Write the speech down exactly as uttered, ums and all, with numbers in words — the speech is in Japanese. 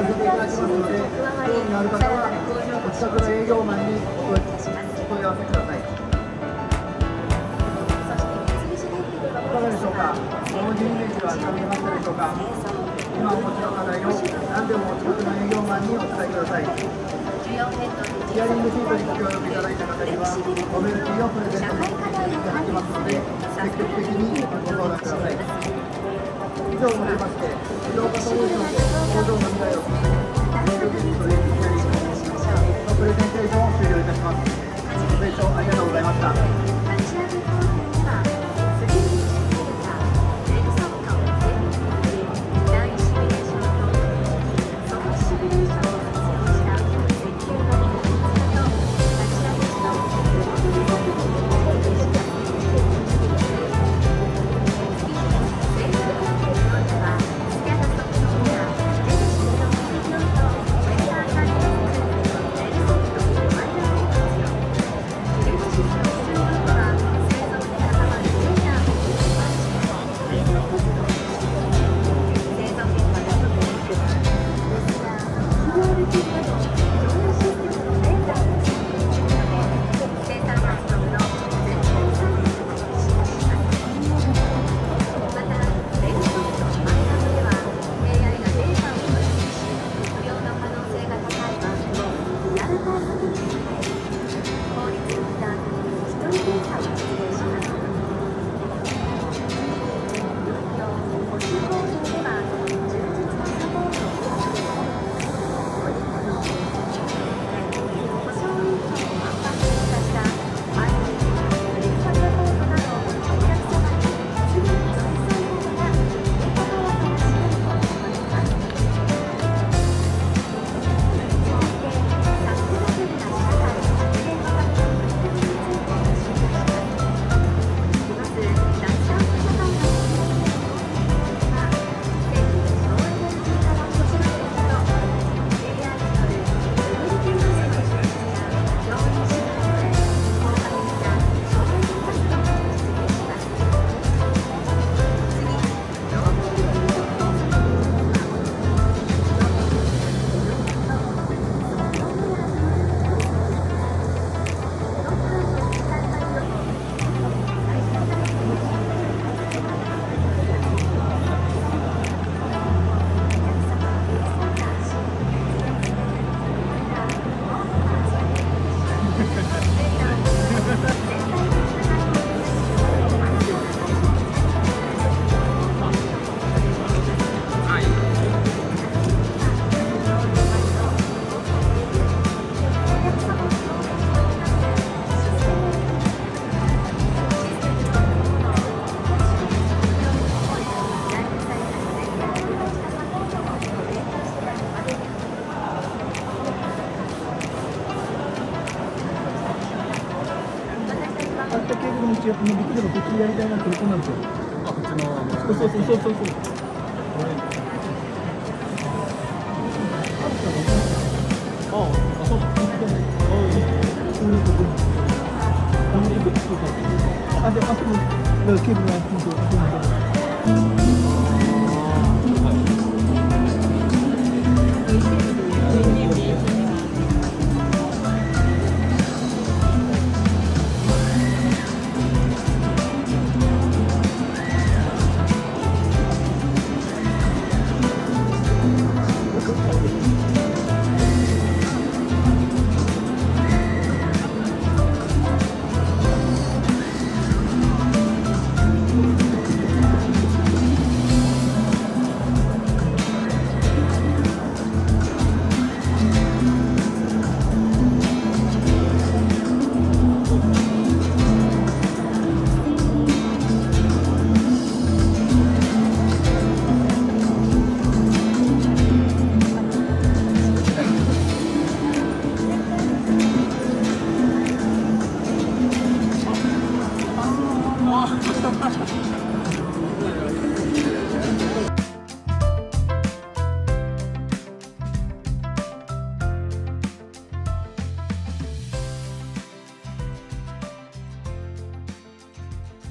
させていただきますので、興味のある方はお近くの営業マンにお問い合わせください。いかがでしょうか。同時イメージはつかめましたでしょうか。今お持ちの課題を何でもお近くの営業マンにお伝えください。ヒアリングシートにご協力いただいた方にはノベルティをプレゼントさせていただきますので、積極的にご相談ください。以上をもちまして、自動化ソリューションと工場の未来を進めるメール技術というヒアリングのプレゼンテーションを終了いたします。ご清聴ありがとうございました。ケーブルの道ができればこっちでやりたいなってことなんですよ。あ、こっちの。そうそうそうそうそう。ああ、あ、そうなんですね。あ、で、あそこ、ケーブルが本当。ああ